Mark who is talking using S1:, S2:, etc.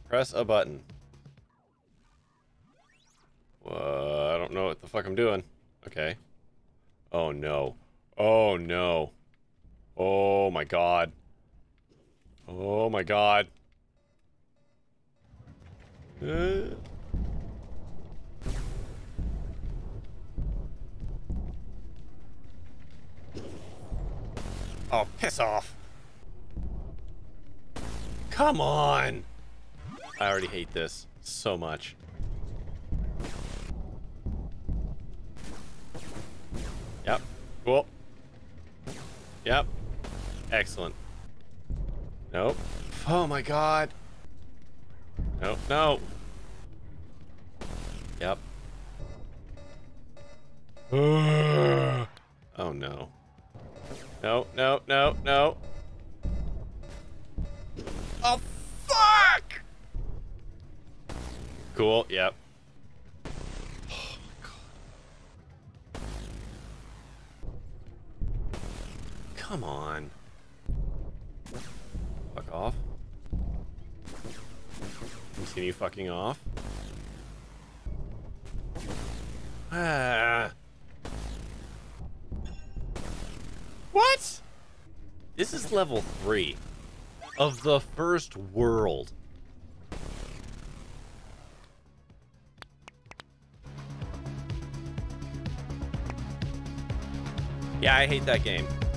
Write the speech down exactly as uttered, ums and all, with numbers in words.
S1: Press a button. Uh, I don't know what the fuck I'm doing. Okay. Oh no. Oh no. Oh my god. Oh my god. Uh. Oh, piss off. Come on. I already hate this so much. Yep. Cool. Yep. Excellent. Nope. Oh my god. Nope. No. Yep. Oh no. No, no, no, no. Oh, fuck! Cool, yep. Oh my god. Come on. Fuck off. Continue fucking off. Ah. What? This is level three of the first world. Yeah, I hate that game.